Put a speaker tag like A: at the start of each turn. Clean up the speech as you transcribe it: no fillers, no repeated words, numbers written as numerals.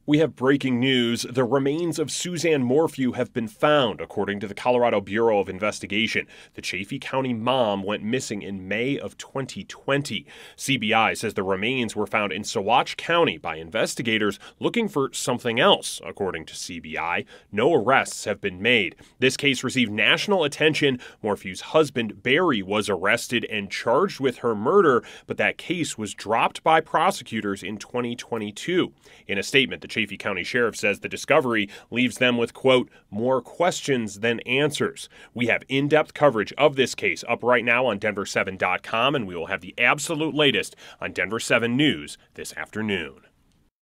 A: We have breaking news. The remains of Suzanne Morphew have been found, according to the Colorado Bureau of Investigation. The Chaffee County mom went missing in May of 2020. CBI says the remains were found in Saguache County by investigators looking for something else, according to CBI. No arrests have been made. This case received national attention. Morphew's husband, Barry, was arrested and charged with her murder, but that case was dropped by prosecutors in 2022. In a statement, the Chaffee County Sheriff says the discovery leaves them with, quote, more questions than answers. We have in-depth coverage of this case up right now on Denver7.com, and we will have the absolute latest on Denver 7 News this afternoon.